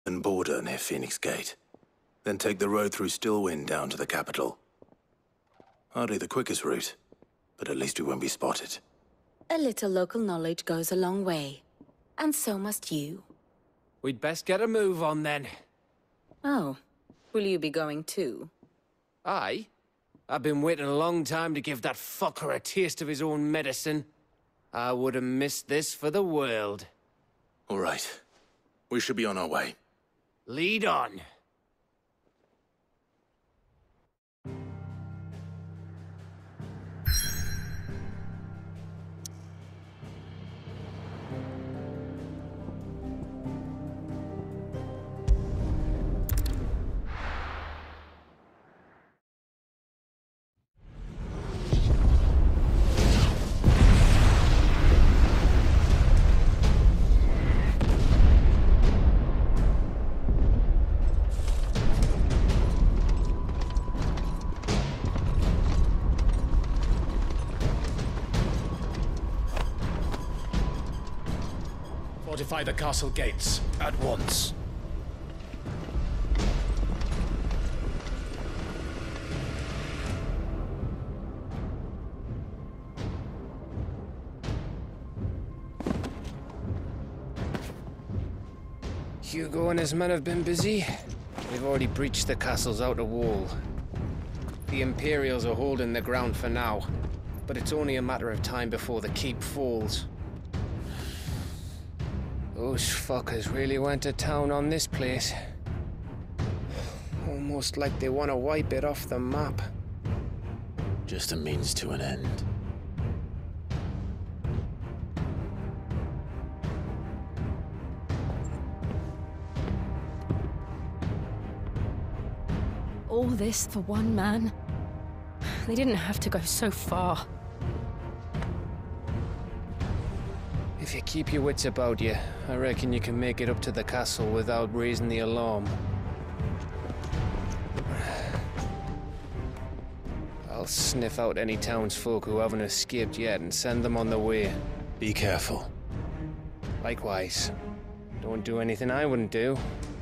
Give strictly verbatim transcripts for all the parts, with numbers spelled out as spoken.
and border near Phoenix Gate. Then take the road through Stillwind down to the capital. Hardly the quickest route, but at least we won't be spotted. A little local knowledge goes a long way. And so must you. We'd best get a move on then. Oh, will you be going too? Aye. I've been waiting a long time to give that fucker a taste of his own medicine. I would have missed this for the world. All right. We should be on our way. Lead on. Fortify the castle gates, at once. Hugo and his men have been busy. They've already breached the castle's outer wall. The Imperials are holding the ground for now, but it's only a matter of time before the keep falls. Those fuckers really went to town on this place. Almost like they want to wipe it off the map. Just a means to an end. All this for one man? They didn't have to go so far. If you keep your wits about you, I reckon you can make it up to the castle without raising the alarm. I'll sniff out any townsfolk who haven't escaped yet and send them on their way. Be careful. Likewise. Don't do anything I wouldn't do.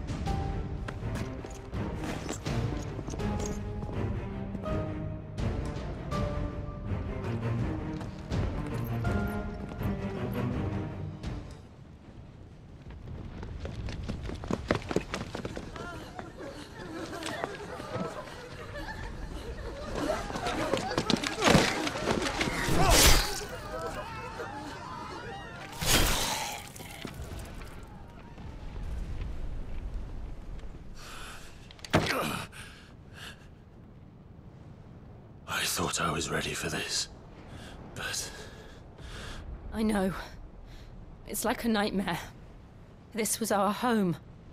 I thought I was ready for this, but... I know. It's like a nightmare. This was our home.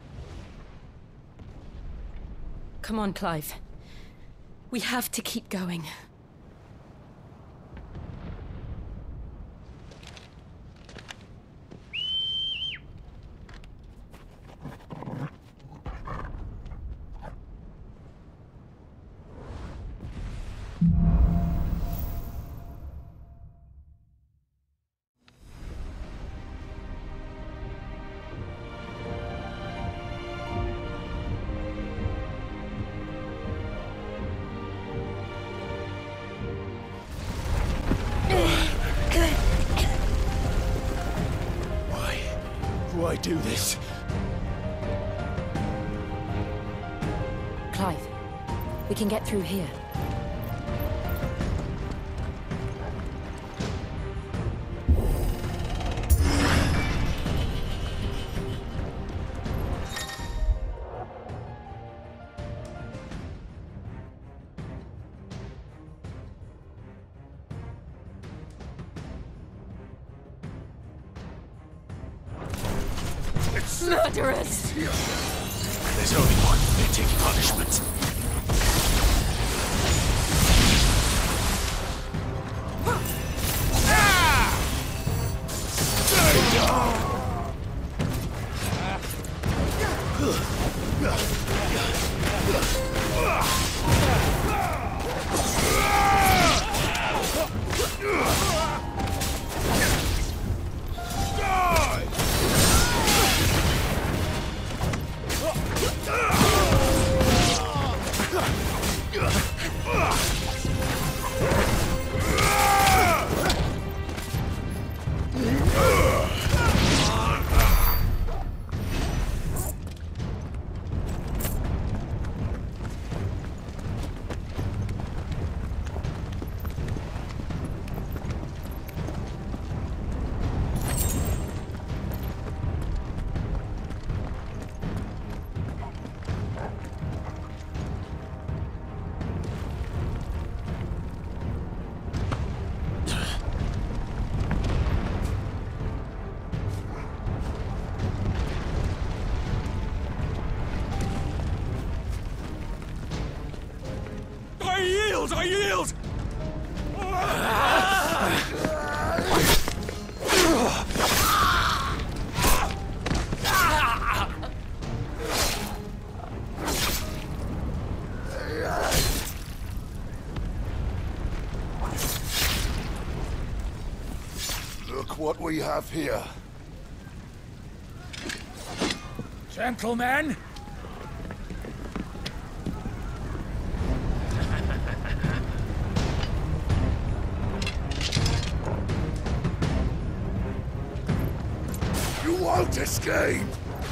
Come on, Clive. We have to keep going. Why do this? Clive, we can get through here. Murderers! There's only one fitting punishment. yield! I yield! Look what we have here. Gentlemen! You won't escape!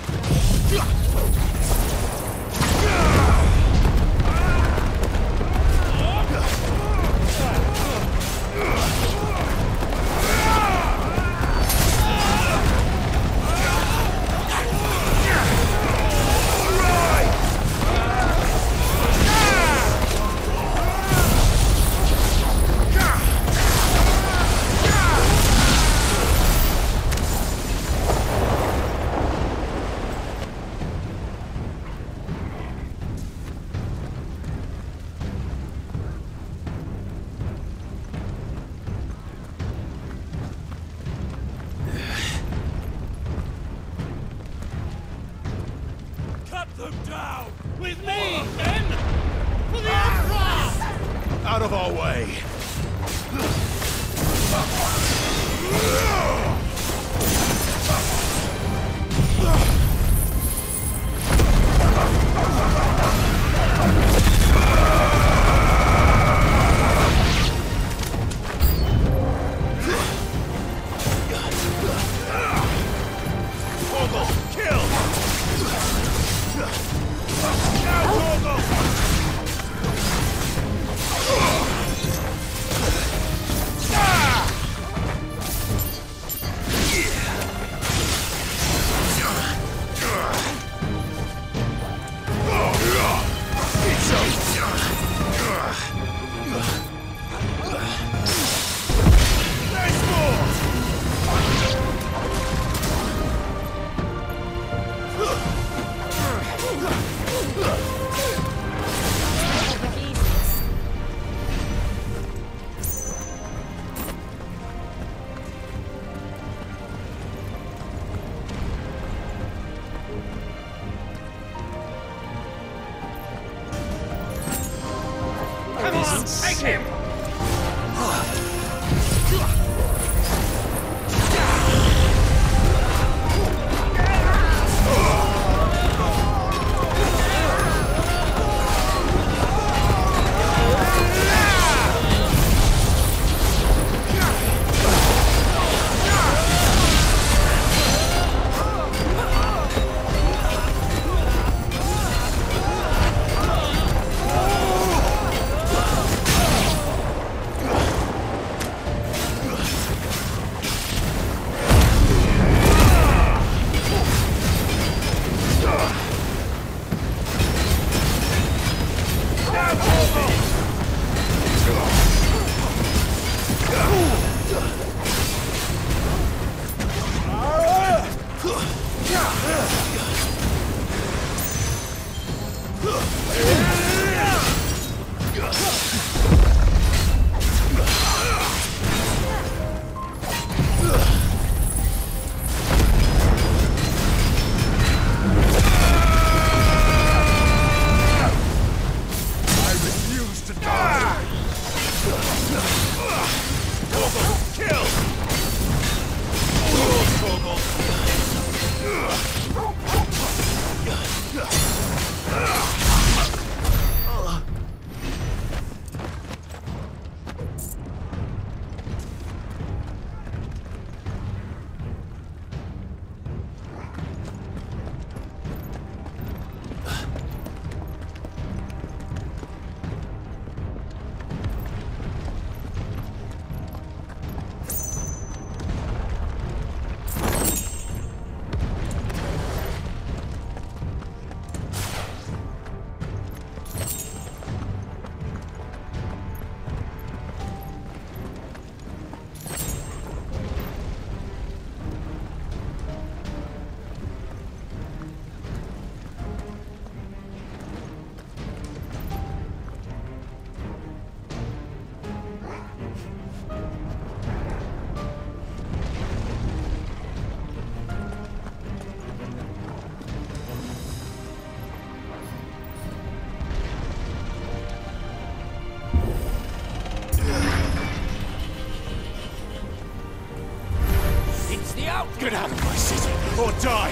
Them down! With me, men! For the Emperor! Out of our way! Take him! Get out of my city, or die!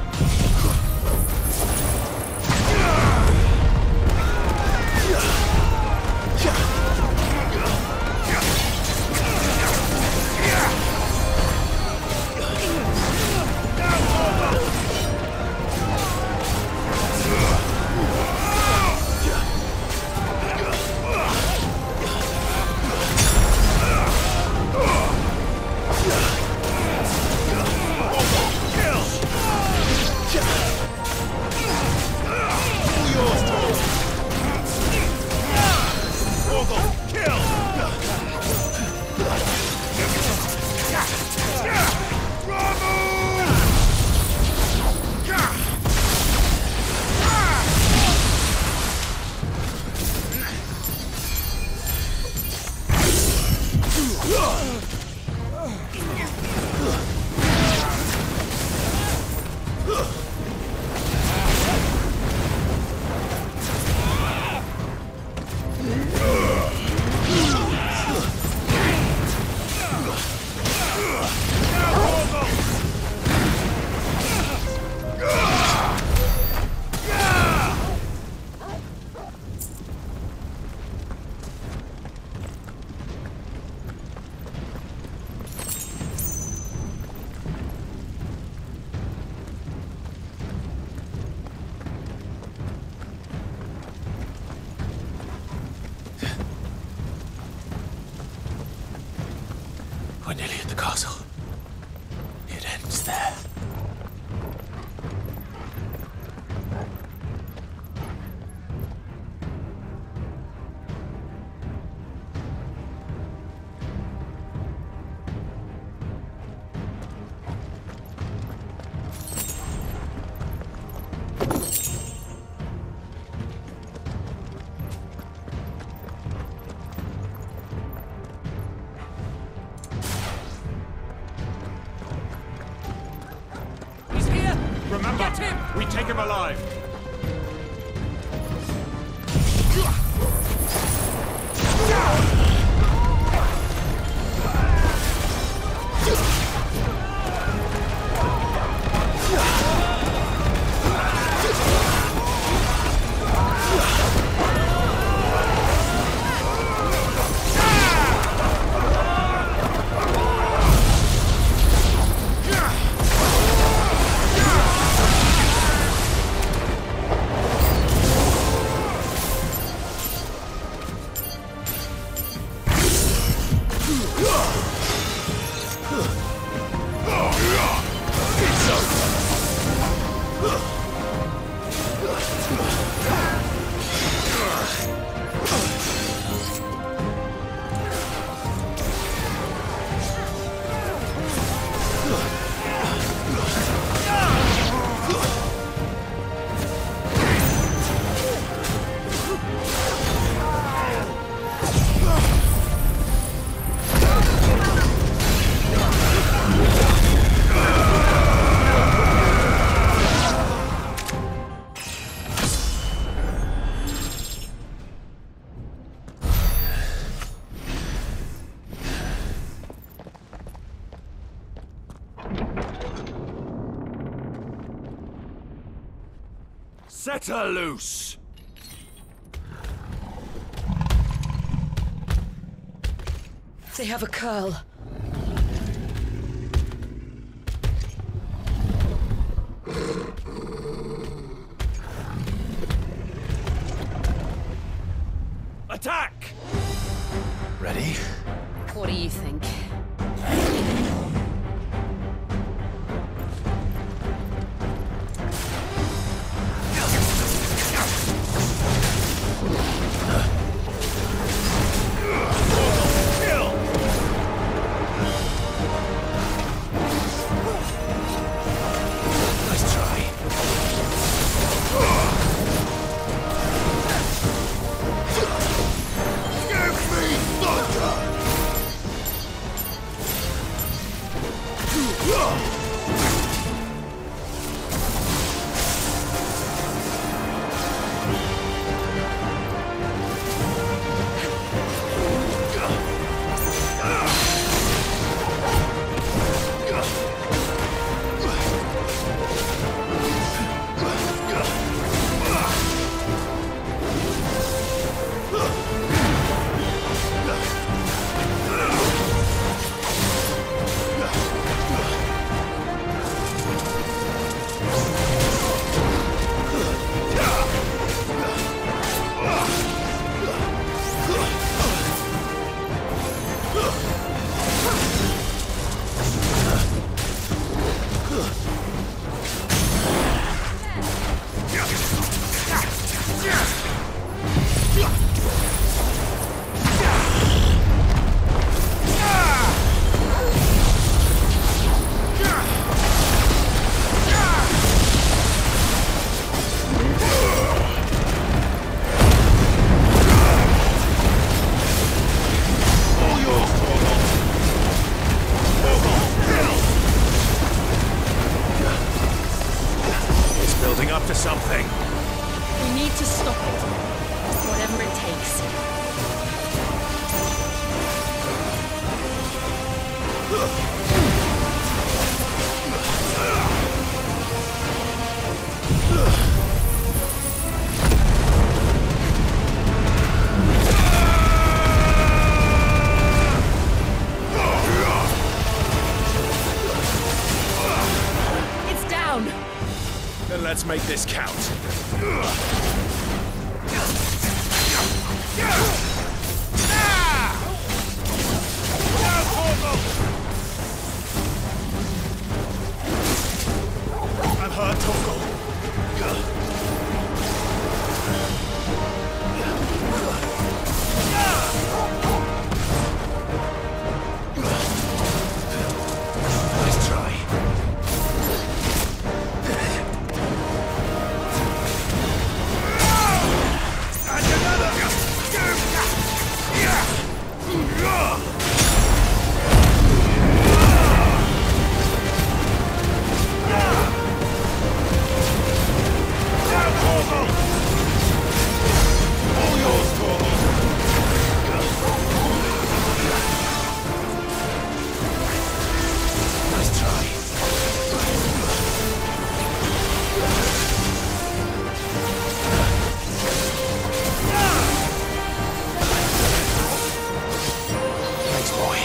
We're nearly at the castle. It ends there. Remember, Get him! we take him alive. Set her loose! They have a curl. Attack! Ready? What do you think? something! We need to stop it. Whatever it takes. It's down! Then let's make this count. I'm hurt, Torgal. Nice try. And another. All yours, Torgal. Nice try. Thanks, boy.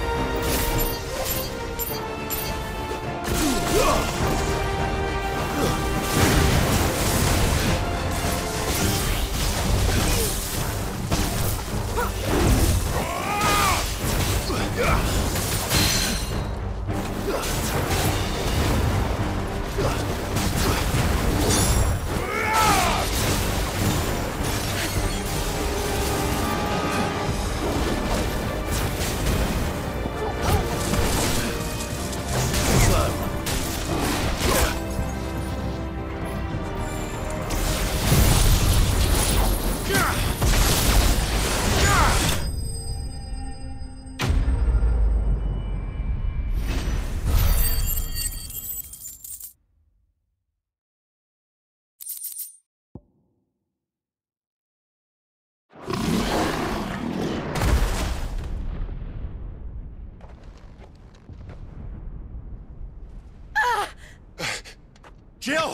Jill!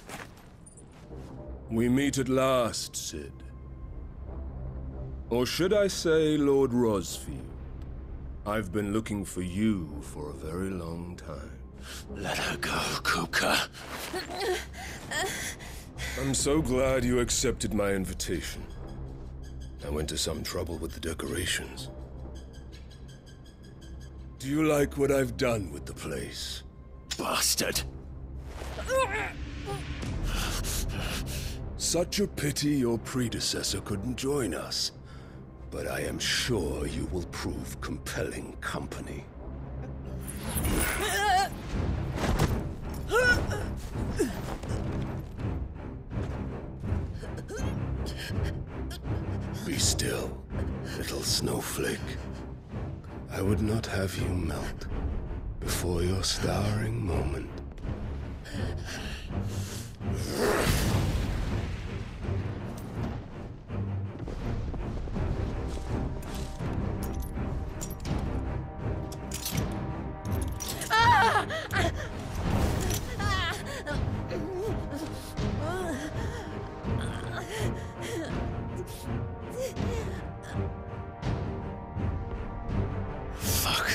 We meet at last, Sid. Or should I say, Lord Rosfield? I've been looking for you for a very long time. Let her go, Kupka. I'm so glad you accepted my invitation. I went to some trouble with the decorations. Do you like what I've done with the place? Bastard! Such a pity your predecessor couldn't join us. But I am sure you will prove compelling company. Be still, little snowflake. I would not have you melt before your starring moment. Fuck.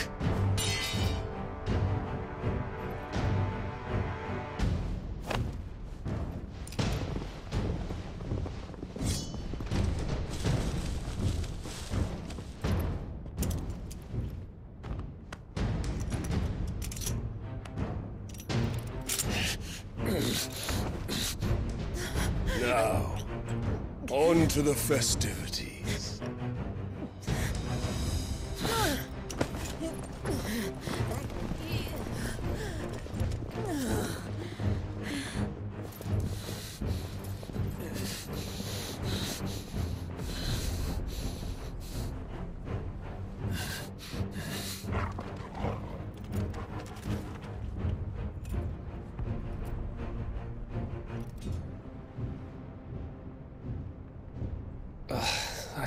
Now, on to the festivities.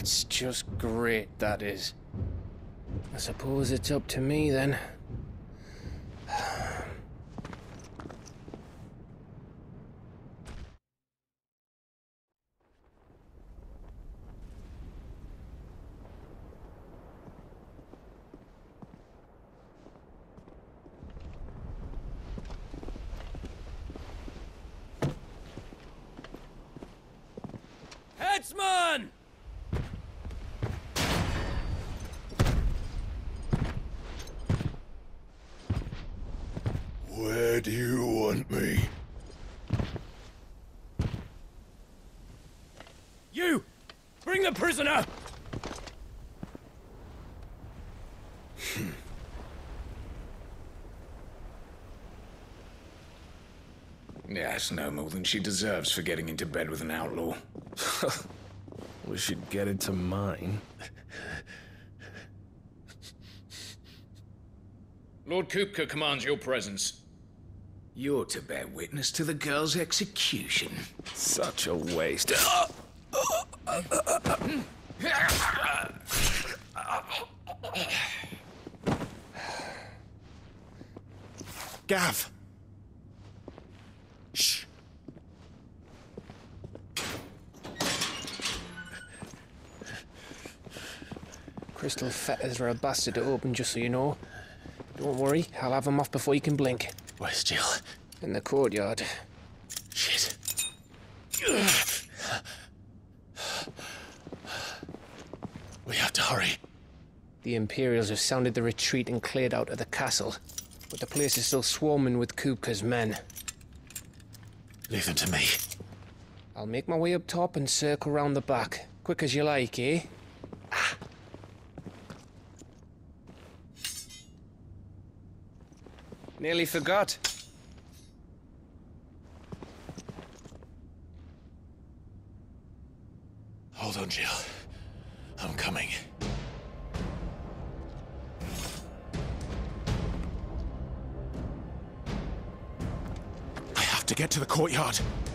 That's just great, that is. I suppose it's up to me then. Headsman! Where do you want me? You! Bring the prisoner! Yes, no more than she deserves for getting into bed with an outlaw. We should get into mine. Lord Kupka commands your presence. You're to bear witness to the girl's execution. Such a waste. Gav! Shh. Crystal fetters are a bastard to open, just so you know. Don't worry, I'll have them off before you can blink. Where's Jill? In the courtyard. Shit. We have to hurry. The Imperials have sounded the retreat and cleared out of the castle, but the place is still swarming with Kupka's men. Leave them to me. I'll make my way up top and circle round the back. Quick as you like, eh? Ah. Nearly forgot. Hold on, Jill. I'm coming. I have to get to the courtyard.